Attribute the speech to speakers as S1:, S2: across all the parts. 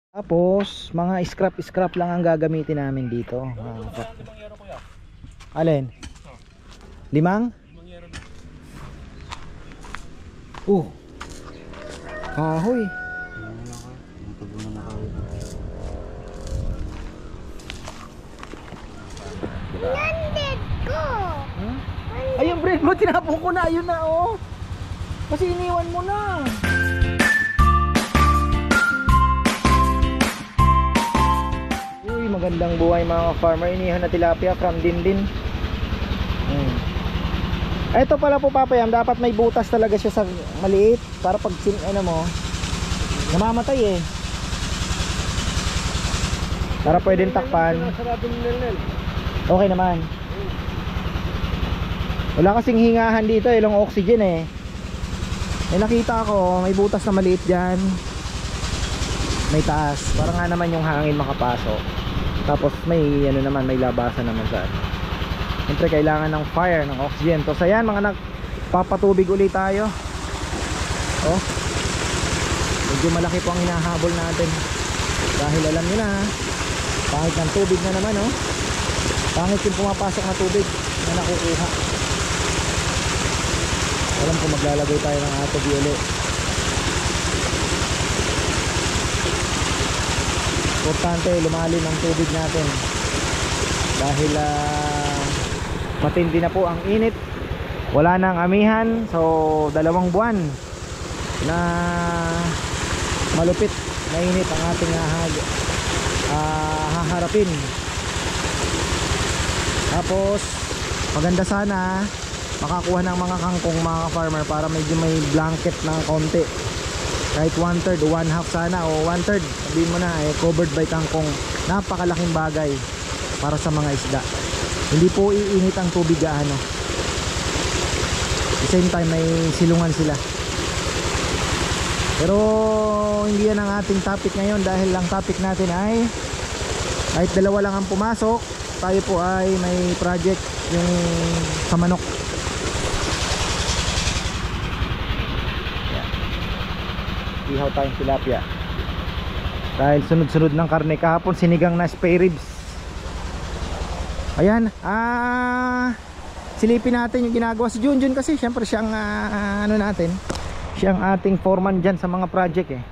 S1: Tapos mga scrap lang ang gagamitin namin dito. Alin? Limang? Kahoy.
S2: Landed ko.
S1: Ayun, bread mo, tinapon ko na. Ayun na, oh. Kasi iniwan mo na. Uy, magandang buhay mga farmer. Inihan na tilapia from Dindin. Ito pala po papayam, dapat may butas talaga siya sa maliit para pag ano mo, namamatay eh. Para pwedeng takpan. Okay naman. Wala kasing hingahan dito, ilang oxygen eh. May nakita ako, may butas na maliit dyan. May taas, para nga naman yung hangin makapasok. Tapos may ano naman, may labasan naman sa. Siyempre kailangan ng fire, ng oxygen. So ayan, mga nagpapatubig ulit tayo. Oh, medyo malaki po ang hinahabol natin. Dahil alam nyo na, pangit ng tubig na naman, oh. Pangit yung pumapasok na tubig na nakukuha. Alam ko maglalagay tayo ng atobi ulit. Importante lumalim ang tubig natin. Dahil matindi na po ang init. Wala nang amihan. So 2 buwan na malupit na init ang ating haharapin. Tapos maganda sana makakuha ng mga kangkong mga farmer para medyo may blanket ng konti. Kahit 1/3 o 1/2 sana, o 1/3 sabihin mo na covered by kangkong. Napakalaking bagay para sa mga isda. Hindi po iinit ang tubig gaano. At the same time may silungan sila. Pero hindi yan ang ating topic ngayon, dahil ang topic natin ay kahit 2 lang ang pumasok, tayo po ay may project yung sa manok. Ihaw tayong tilapia. Dahil sunod-sunod ng karne. Kahapon sinigang na spare ribs. Ayan, silipin natin yung ginagawa si Junjun, kasi syempre siyang ano natin, siyang ating foreman dyan sa mga project eh.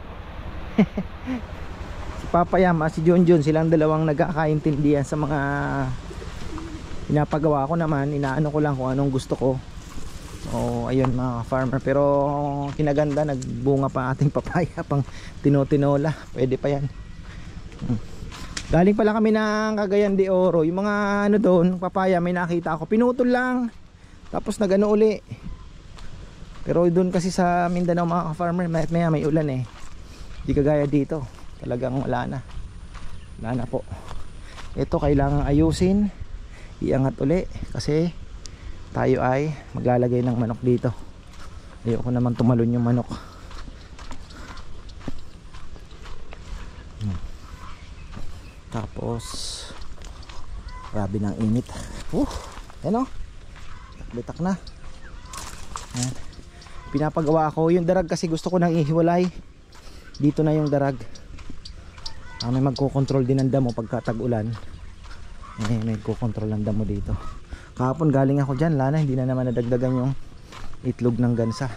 S1: Si Papayam at si Junjun, silang dalawang nagkakaintindihan sa mga pinapagawa ko naman. Inaano ko lang kung anong gusto ko. O ayun mga farmer, pero kinaganda, nagbunga pa ating papaya, pang tinotinola, pwede pa yan. Galing pala kami ng Cagayan de Oro. Yung mga ano doon, papaya, may nakita ako, pinutol lang, tapos nagano uli. Pero doon kasi sa Mindanao mga farmer, maya may ulan eh. Di kagaya dito, talagang wala na po. Ito kailangan ayusin, iangat uli, kasi tayo ay maglalagay ng manok dito. Ayoko naman tumalon yung manok. Tapos grabe ng init. Ano? Bitak na. Ayan. Pinapagawa ko yung darag, kasi gusto ko nang ihiwalay. Dito na yung darag. May magko-control din ng damo pagka tag-ulan. May magko-control ng damo dito. Kahapon galing ako dyan, lana, hindi na naman nadagdagan yung itlog ng gansa.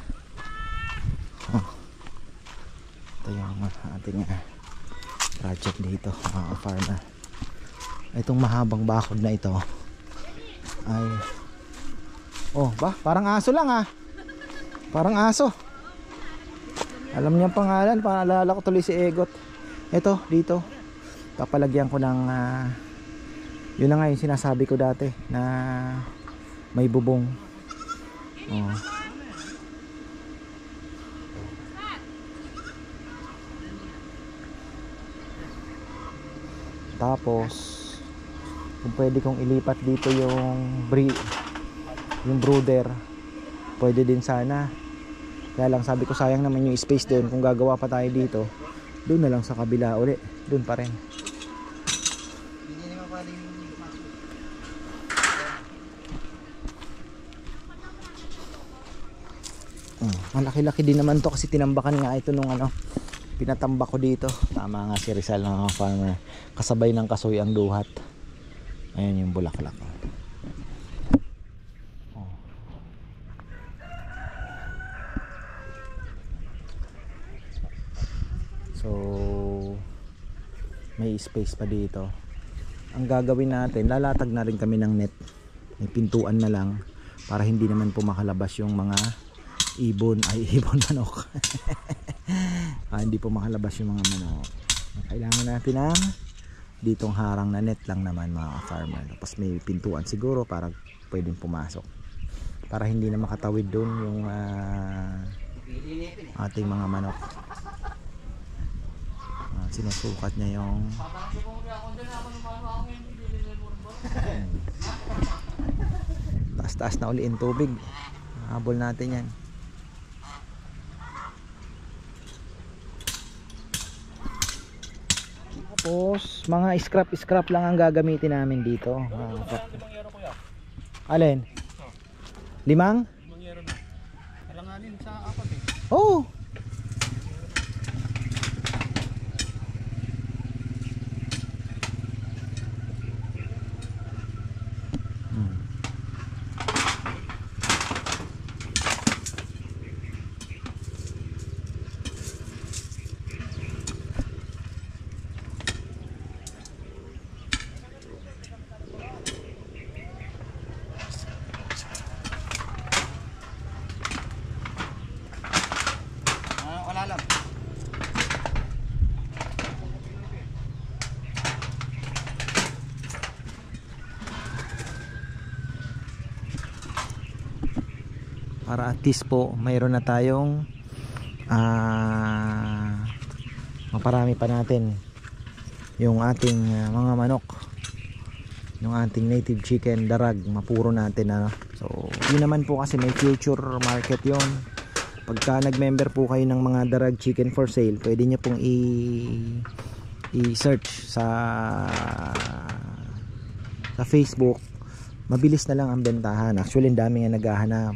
S1: Ito yung ating project dito mga farmer. Itong mahabang bakod na ito ay parang aso lang parang aso. Alam niya ang pangalan, paalala ko tuloy si Egot. Ito dito papalagyan ko ng yun na nga yung sinasabi ko dati na may bubong. Tapos kung pwede kong ilipat dito yung brooder, pwede din sana. Kaya lang sabi ko sayang naman yung space doon. Kung gagawa pa tayo dito, doon na lang sa kabila uli, doon pa rin. Malaki-laki din naman to, kasi tinambakan nga ito nung pinatambak ko dito. Tama nga si Rizal ng mga farmer, kasabay ng kasoy ang duhat. Ayan yung bulaklak. So may space pa dito. Ang gagawin natin, lalatag na rin kami ng net, may pintuan na lang para hindi naman po makalabas yung mga ibon manok. Hindi po makalabas yung mga manok. Kailangan natin ng ditong harang na net lang naman mga farmer. Tapos may pintuan siguro para pwedeng pumasok, para hindi na makatawid doon yung ating mga manok. Sinusukat niya yung taas-taas na uli yung tubig. Habol natin yan. Tapos mga scrap lang ang gagamitin namin dito. Alin? 5? 5 euro na. Kalanganin sa 4 eh. Oh. Para at least po mayroon na tayong maparami pa natin yung ating mga manok, yung ating native chicken darag, mapuro natin so yun naman po kasi may future market yon. Pagka nag-member po kayo ng mga darag chicken for sale, pwede nyo pong i-search sa Facebook. Mabilis na lang ang bentahan. Actually ang dami nga naghahanap.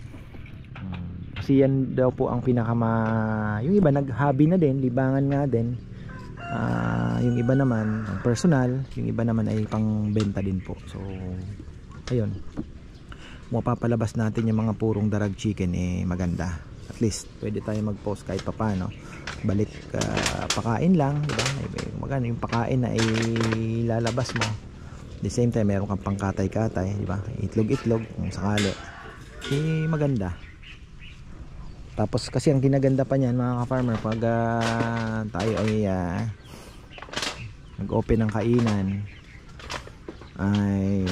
S1: Kasi yan daw po ang yung iba nag-hobby na din, libangan nga din. Yung iba naman personal, yung iba naman ay pang benta din po. So ayun, mapapalabas natin yung mga purong darag chicken maganda. At least pwede tayo mag-post kahit papano. Balik pakain lang, diba? Maganda yung pakain na ilalabas mo. At the same time meron kang pangkatay-katay, diba? Itlog kung sakali. Maganda. Tapos kasi ang ginaganda pa niyan mga ka-farmer, pag tayo ay nag-open ng kainan, ay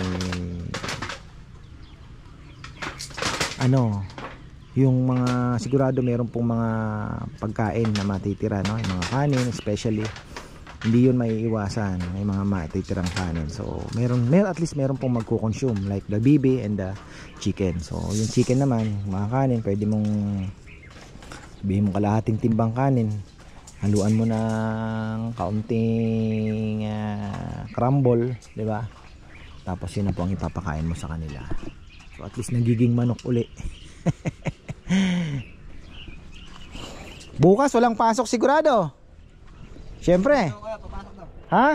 S1: yung mga sigurado meron pong mga pagkain na matitira, no? Yung mga kanin especially, hindi yun maiiwasan, may mga matitirang kanin. So at least meron pong magko-consume like the bibi and the chicken. So yung chicken naman, mga kanin, pwede mong sabihin mo kalahating timbang kanin, haluan mo ng kaunting crumble, di ba? Tapos yun na po ang ipapakain mo sa kanila. So at least nagiging manok uli. Bukas walang pasok sigurado. Siyempre. Ha?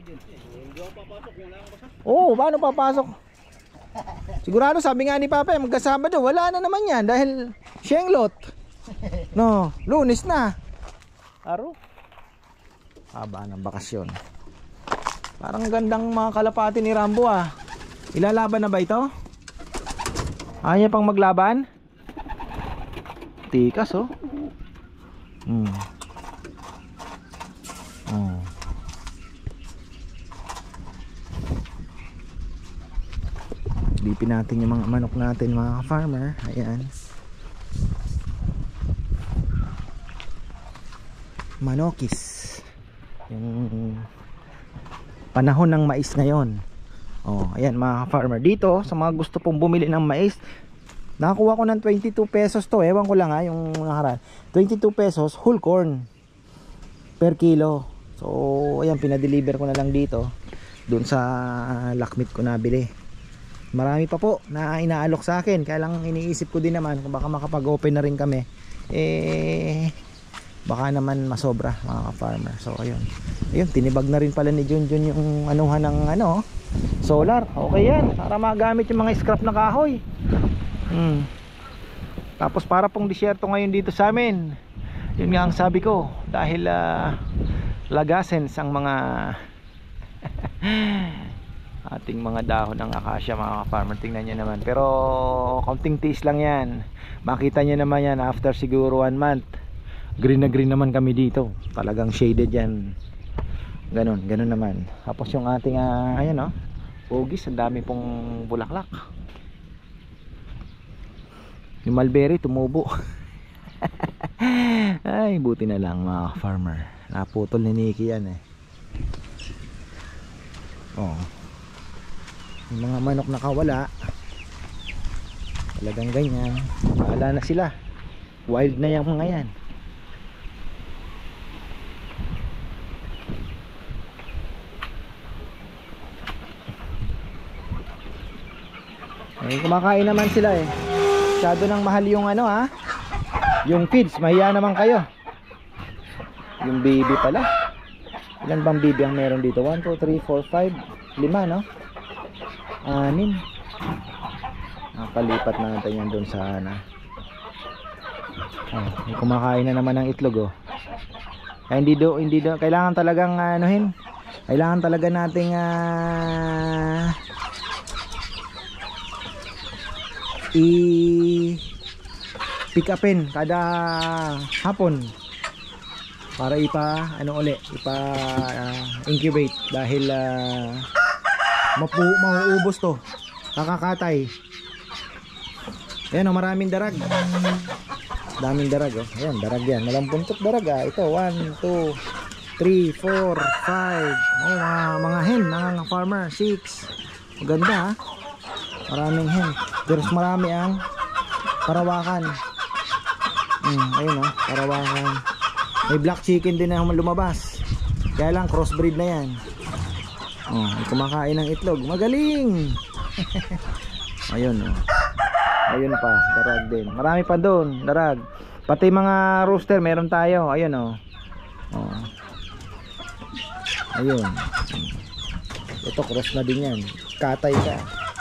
S1: Oo, paano papasok? Sigurado sabi nga ni Papa, magkasabado, wala na naman yan dahil Shenglot. No, Lunes na. Araw. Haba ng bakasyon. Parang gandang mga kalapati ni Rambo Ilalaban na ba ito? Ayaw niya pang maglaban? Tikas Lipin natin yung mga manok natin mga farmer. Ayan. Manokis. Yung panahon ng mais ngayon. Ayan mga farmer. Dito sa mga gusto pong bumili ng mais, nakakuha ko ng 22 pesos to. Ewan ko lang yung nakaraan. 22 pesos whole corn per kilo. So ayan, pinadeliver ko na lang dito doon sa Lakmit ko nabili. Marami pa po na inaalok sa akin, kaya lang iniisip ko din naman kung baka makapag-open na rin kami. baka naman masobra mga ka-farmer. So ayun, tinibag na rin pala ni Junjun yung anuhan ng solar. Okay yan, para magamit yung mga scrap na kahoy. Tapos para pong disyerto ngayon dito sa amin. Yun nga ang sabi ko, dahil lagasens ang mga ating mga dahon ng akasya mga ka-farmer. Tingnan nyo naman, pero kaunting tiis lang yan. Makita nyo naman yan after siguro 1 month. Green na green naman kami dito, talagang shaded yan. Ganun naman. Tapos yung ating ayan pugis, ang dami pong bulaklak. Yung mulberry tumubo. Ay, buti na lang mga farmer, naputol ni Nikki yan yung mga manok nakawala, talagang ganyan, wala na sila, wild na yung mga yan. Kumakain naman sila masyado nang mahal yung yung feeds, mahiya naman kayo. Yung baby pala, ilan bang baby ang meron dito? 1, 2, 3, 4, 5, 5 no? 6. Napalipat natin yan dun sa may kumakain na naman ng itlog kaya hindi do kailangan talagang kailangan talaga nating pick upin kada hapon para incubate dahil mauubos to, kakakatay. Ayan maraming darag, daming darag ayan, darag yan, walang puntot darag ito 1, 2, 3, 4, 5 mga hen, mga farmer 6. Maganda maraming hen, pero marami ang parawakan. Ayun parawakan. May black chicken din na lumabas, kaya lang crossbreed na yan. Kumakain ng itlog, magaling. Ayun ayun pa, darag din, marami pa doon darag, pati mga rooster meron tayo. Ayun ayun, ito cross na din yan, katay ka.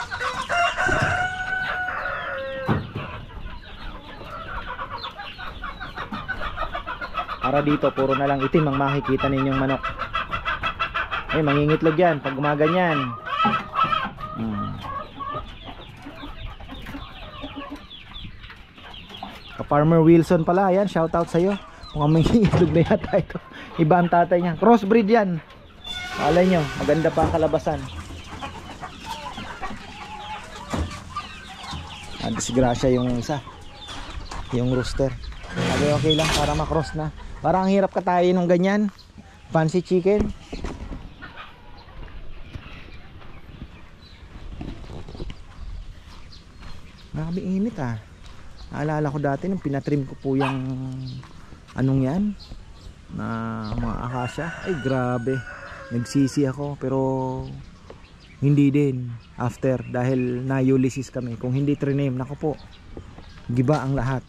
S1: Para dito puro na lang itim ang makikita ninyong manok. Mangingitlog yan pag gumaganyan. Ka-farmer Wilson pala, yan, shout out sa'yo. Mukhang mangingitlog na yata ito. Iba ang tatay niya, crossbreed yan. Malay nyo, maganda pa ang kalabasan. Disgrasya yung isa, yung rooster. Okay lang para makross na. Parang hirap katayin ng ganyan, fancy chicken. Grabe init Naalala ko dati nung pinatrim ko po yung yan na mga akasya. Ay grabe, nagsisi ako, pero hindi din after, dahil na-Ulysses kami. Kung hindi triname, nako po, giba ang lahat.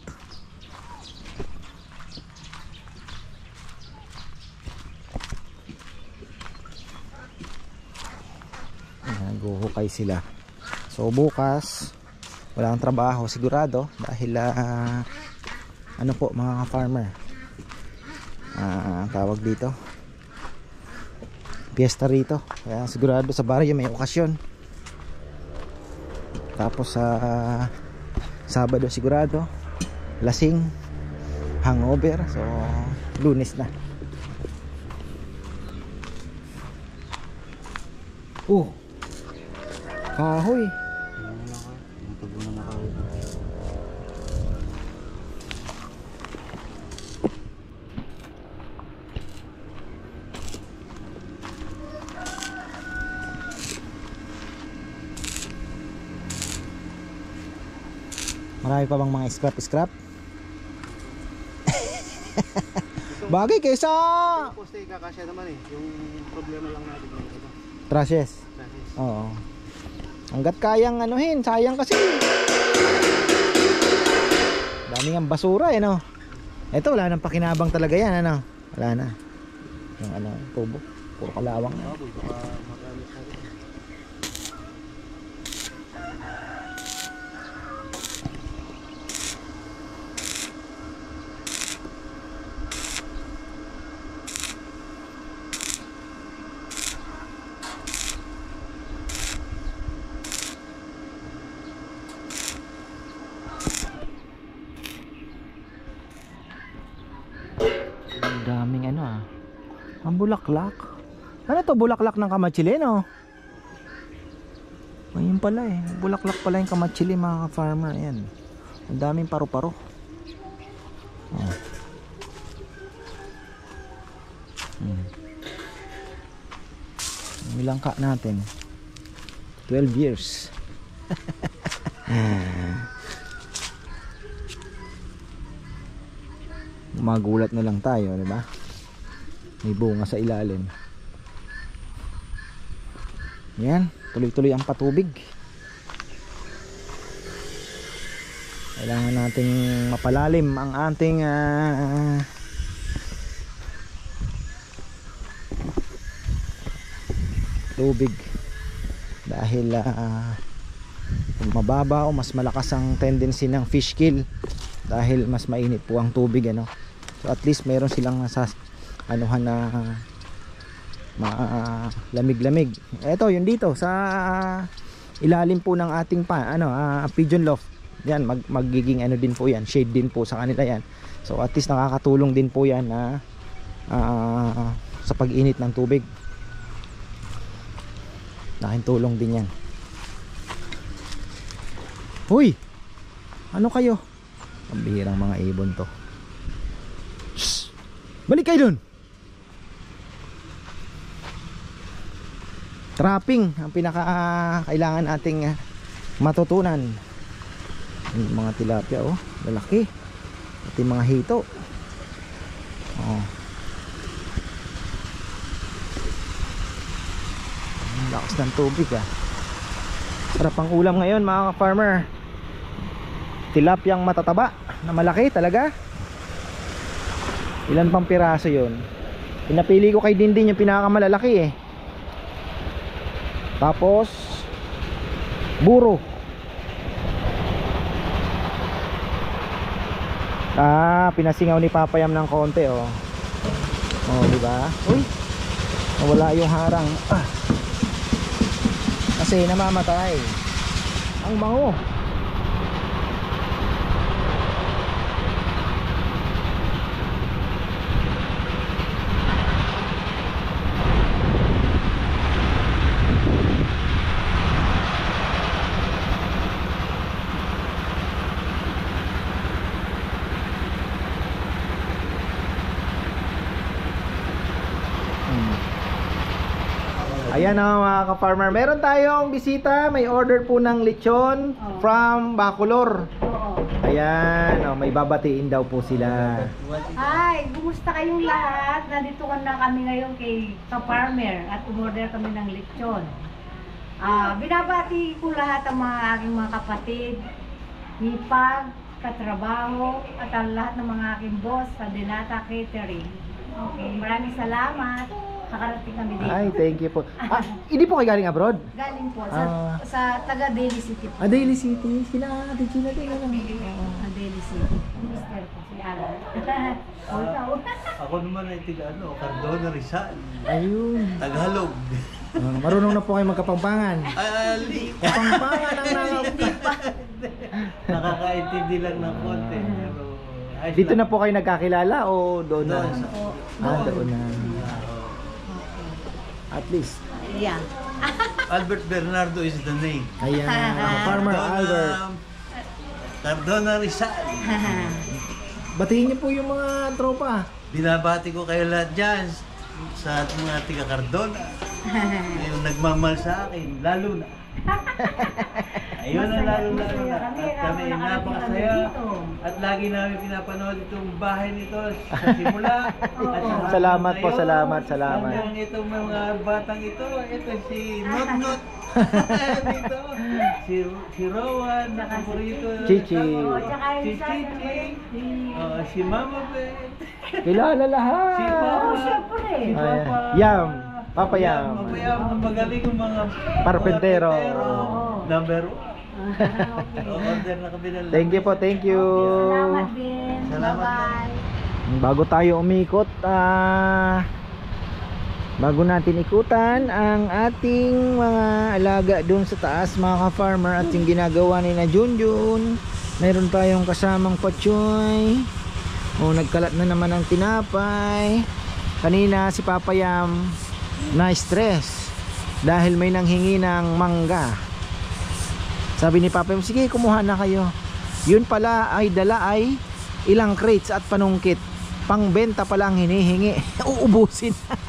S1: Guhukay sila. So bukas wala kang trabaho sigurado, dahil mga farmer, tawag dito, fiesta rito, kaya sigurado sa baryo may okasyon. Tapos Sabado sigurado lasing, hangover. So Lunes na. Kahoy. Marami pa bang mga scrap? Bagay kaysa
S2: poste kakasya naman yung problema lang natin dito.
S1: Trashes. Oo. Hanggat kayang sayang kasi. Daming ang basura no. Ito wala nang pakinabang talaga yan, ano? Wala na. Yung ano, tubo. Puro kalawang na.
S2: Baboy, baka magamit na rin.
S1: Ang daming ano ah. Ang bulaklak. Ano to, bulaklak ng kamatsili, no? Ayun pala eh. Bulaklak pala yung kamatsili, mga ka-farmer. Ayan. Ang daming paru-paro. Oh. Ang ilang ka natin. 12 years. Magulat na lang tayo, di ba? May bunga sa ilalim. Yan, tuloy-tuloy ang patubig. Kailangan nating mapalalim ang ating tubig dahil pag mababa o mas malakas ang tendency ng fish kill dahil mas mainit po ang tubig, ano. So at least meron silang anuhan na lamig-lamig. Ito yung dito sa ilalim po ng ating pigeon loft. Yan, magiging ano din po yan, shade din po sa kanila yan. So at least nakakatulong din po yan na sa pag-init ng tubig. Laking tulong din yan. Huy! Ano kayo? Ang bihirang mga ibon to. Shhh! Balik kayo dun! Trapping ang pinaka kailangan nating matutunan. Yung mga tilapia, oh, lalaki. At yung mga hito. Oh. Ang lakas ng tubig, ah. Sarap ang ulam ngayon, mga farmer. Tilapyang matataba na malaki talaga. Ilan pang piraso yun? Pinapili ko kay Dindin yung pinakamalalaki eh. Tapos buro. Pinasingaw ni Papayam ng konti, oh. Oh, di ba? Uy. Nawala yung harang. Kasi namamatay. Ang bango. Ayan na, mga ka-farmer, meron tayong bisita. May order po ng lechon from Bacolor. Ayan, may babatiin daw po sila.
S3: Hi, kumusta kayong lahat? Nandito na kami ngayon kay ka-farmer at umorder kami ng lechon. Binabati ko lahat ang mga aking mga kapatid, hipag, katrabaho, at ang lahat ng mga aking boss sa Denata Catering. Okay, maraming salamat. Nakarating kami dito.
S1: Ay, thank you po. Hindi po kayo galing abroad?
S3: Galing po sa taga Daly City po.
S1: Daly City. Sila din, ano?
S3: Daly City. Mister po, si Alan.
S2: Ako naman ay Cardona, Rizal.
S1: Ayun.
S2: Tagalog.
S1: Marunong na po kayo magkapampangan. Kapampangan ang
S2: Nakakaintindi lang ng konti. Pero
S1: dito na po kayo nagkakilala o doon na? Doon na. At least.
S3: Yeah.
S2: Albert Bernardo is the name.
S1: Ayan, Farmer Albert.
S2: Cardona, Rizal.
S1: Batiin niyo po yung mga tropa.
S2: Binabati ko kayo lahat dyan sa mga tiga Cardona. Yung nagmamahal sa akin, lalo na.
S4: Ayun ang lalo-lalo
S3: masaya
S4: na.
S3: kami,
S4: At kami
S3: nakarating kami
S4: napakasaya.
S3: dito.
S4: At lagi namin pinapanood itong bahay nito sa simula. At saka
S1: Salamat po,
S4: ngayon,
S1: salamat.
S4: hanggang itong mga batang ito. Ito si Not. Dito. Si Rowan, na paborito.
S1: Chichi.
S3: Oo, tsaka
S4: Si
S3: yung isa,
S4: Chichi.
S3: si-
S4: Si Mama Bet.
S1: Kilala lahat.
S4: Si Papa.
S3: Oo, syempre.
S4: Si
S1: Ay,
S4: Papa.
S1: Yam. Papa Yam.
S4: Papa Yam. Ang magaling ng mga
S1: Parpentero.
S4: Number 1.
S3: Okay.
S4: Order na kami ng
S1: Thank you po, thank you.
S3: Salamat din.
S4: Salamat
S3: Bye-bye.
S1: Bago tayo umikot, bago natin ikutan ang ating mga alaga dun sa taas, mga ka-farmer, at yung ginagawa ni na Junjun, mayroon tayong kasamang patsoy. Nagkalat na naman ng tinapay. Kanina si Papa Yam na stress dahil may nanghingi ng mangga. Sabi ni Papa Yam, sige kumuha na kayo. Yun pala ay dala ay ilang crates at panungkit. Pangbenta pala ang hinihingi. Uubusin.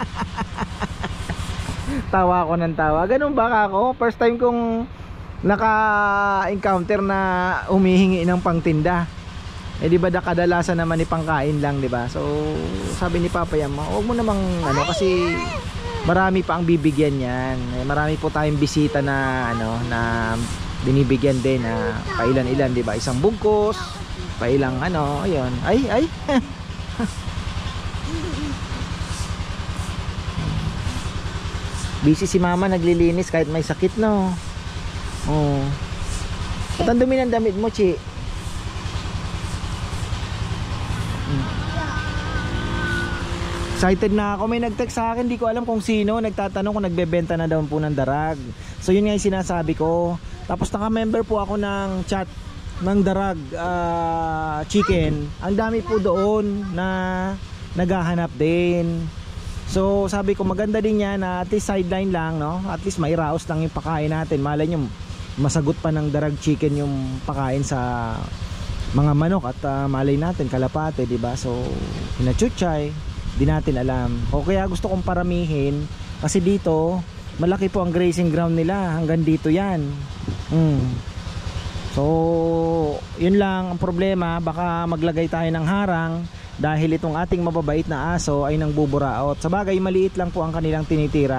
S1: Tawa ako ng tawa. Ganun ba ako? First time kong naka-encounter na humihingi ng pangtinda. Di ba kadalasan naman ni pangkain lang, di ba? So sabi ni Papa Yam, huwag mo namang kasi marami pa ang bibigyan niyan. Marami po tayong bisita na na binibigyan din na pailan-ilan, di ba? Isang bungkos, pailang ayun. Ay. Busy si Mama, naglilinis kahit may sakit, no? Oh. At ang dumi ng damit mo, Chi. Excited na ako. May nag-text sa akin, di ko alam kung sino. Nagtatanong kung nagbebenta na daw po ng darag. So yun nga yung sinasabi ko. Tapos naka-member po ako ng chat ng darag chicken. Ang dami po doon na naghahanap din. So sabi ko maganda din yan na at least sideline lang, no? At least mairaos lang yung pakain natin. Malay nyo masagot pa ng darag chicken yung pakain sa mga manok at malay natin kalapate, di ba? So pinachuchay, di natin alam. O kaya gusto kong paramihin kasi dito malaki po ang grazing ground nila, hanggang dito yan. So yun lang ang problema, baka maglagay tayo ng harang dahil itong ating mababait na aso ay nang buburaot. Sa bagay maliit lang po ang kanilang tinitira.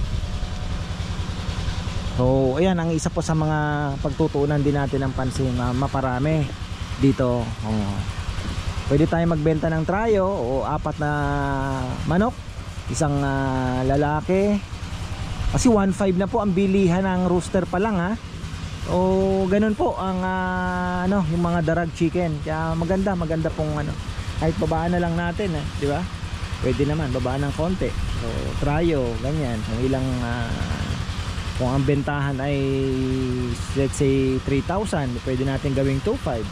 S1: So ayan ang isa po sa mga pagtutuunan din natin ng pansin, maparami dito. Pwede tayo magbenta ng trayo o 4 na manok, isang lalaki. Kasi 1.5 na po ang bilihan ng rooster pa lang, ha. O ganun po ang yung mga darag chicken. Kaya maganda pong kahit babaan na lang natin, di ba? Pwede naman babaan ng konti. So trayo, ganyan. Kung ilang kung ang bentahan ay let's say 3,000, pwede natin gawing 2.5.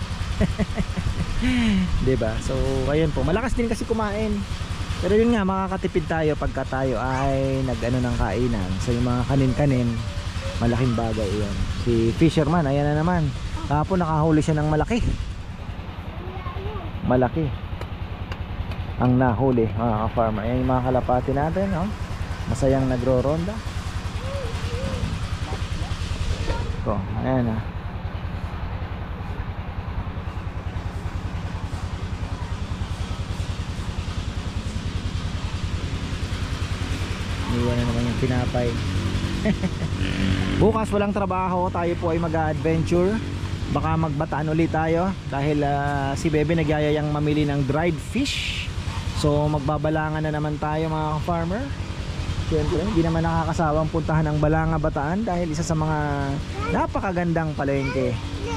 S1: Diba? So ayun po, malakas din kasi kumain. Pero yun nga, makakatipid tayo pagka tayo ay nag-ano ng kainan. So yung mga kanin-kanin, malaking bagay yun. Si Fisherman, ayan na naman. Kahapon nakahuli siya ng malaki. Malaki ang nahuli, mga ka-farmer. Ayan yung mga kalapati natin, no? Masayang nagro-ronda. Ito, ayan na. Iwan na naman yung tinapay. Bukas walang trabaho, tayo po ay mag-adventure. Baka magbataan ulit tayo dahil si Bebe nagyayayang mamili ng dried fish. So magbabalangan na naman tayo, mga farmer. Siyempre hindi naman nakakasawang puntahan ng Balanga, Bataan dahil isa sa mga napakagandang palengke.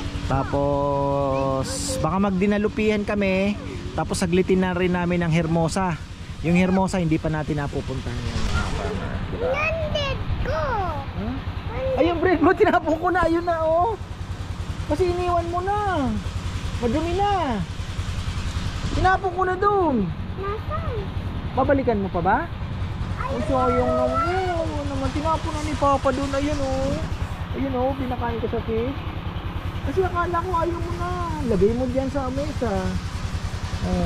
S1: Tapos baka magdinalupihan kami, tapos saglitin na rin namin ng Hermosa. Yung Hermosa hindi pa natin napupuntahan yan, mga farmer, diba?
S5: Landed ko!
S1: Huh? Ay, yung bread mo, tinapon ko na, ayun na, oh. Kasi iniwan mo na. Madumi na. Tinapon ko na doon.
S5: Nasaan?
S1: Babalikan mo pa ba? Ay, sayang naman. Oh, naman tinapon na ni Papa doon. Ayun, oh. Ayun, oh, pinakain ko sa fish. Kasi akala ko ayaw mo na. Lagay mo dyan sa mesa. Oh.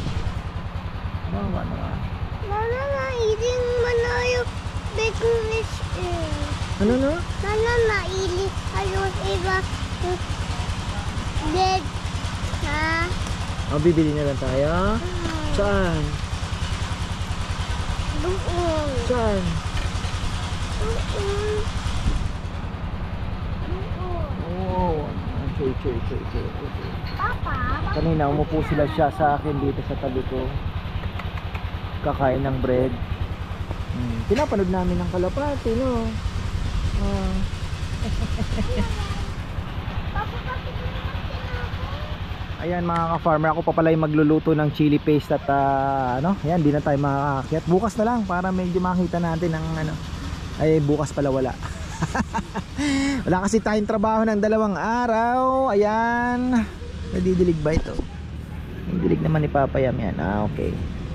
S1: Ano?
S5: Nana, nailing mo na yung business eh.
S1: Ano na?
S5: Nana, nailing ayun Iba. Dead. Ha?
S1: O, bibili na lang tayo. Saan?
S5: Doon.
S1: Saan?
S5: Doon.
S1: Oo. Choy.
S5: Papa.
S1: Kanina umupo siya sa akin dito sa tabi ko. Kakain ng bread. Pinapanood namin ng kalapati, no? Ayan mga ka-farmer, ako pa pala yung magluluto ng chili paste at ayan, di na tayo makakakyat. Bukas na lang para medyo makita natin ang ay bukas pala wala. Wala kasi tayong trabaho ng 2 araw. Ayan. Nadidilig ba ito? Nadidilig naman ni Papa Yam yan. Okay.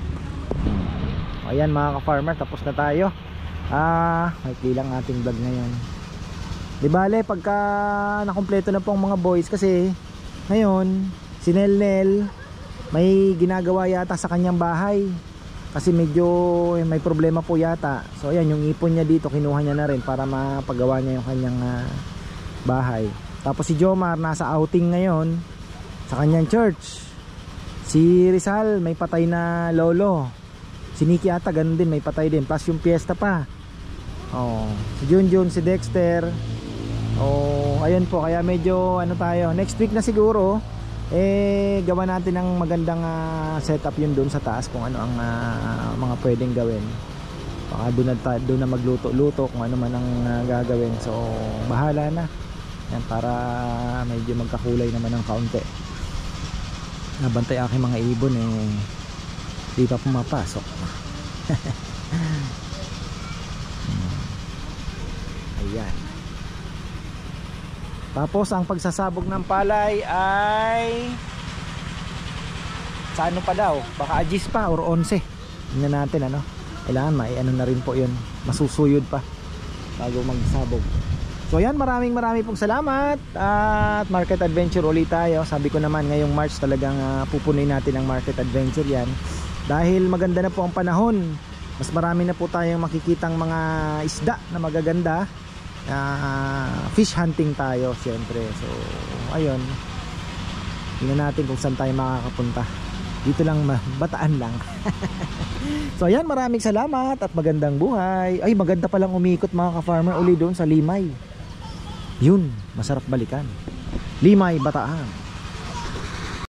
S1: Ayan mga ka-farmer, tapos na tayo. Maikli lang ating vlog ngayon. Di bale, pagka nakumpleto na po ang mga boys, kasi ngayon si Nelnel may ginagawa yata sa kanyang bahay. Kasi medyo may problema po yata. So ayan, yung ipon niya dito kinuha niya na rin para mapagawa niya yung kanyang bahay. Tapos si Jomar nasa outing ngayon sa kanyang church. Si Rizal may patay na lolo. Si Nikki ata ganun din, may patay din. Plus yung piyesta pa. Si Junjun, si Dexter. Ayun po, kaya medyo tayo. Next week na siguro gawa natin ng magandang setup yun doon sa taas, kung ano ang mga pwedeng gawin. Baka doon na magluto-luto kung ano man ang gagawin. So bahala na yan, para medyo magkakulay naman ng kaunti. Nabantay aking mga ibon di pa pumapasok. Ayan. Tapos ang pagsasabog ng palay ay sa ano pa daw, baka agis pa or 11. Tingnan natin kailangan na rin po yun, masusuyod pa bago magsabog. So ayan, marami pong salamat. At Market Adventure ulit tayo. Sabi ko naman ngayong March talagang pupunin natin ang Market Adventure yan, dahil maganda na po ang panahon. Mas marami na po tayong makikitang mga isda na magaganda. Fish hunting tayo syempre. So ayun, tingnan natin kung saan tayo makakapunta. Dito lang, Bataan lang. So ayan, maraming salamat at magandang buhay. Ay, maganda palang umikot mga ka-farmer uli doon sa Limay. Yun, masarap balikan. Limay, Bataan.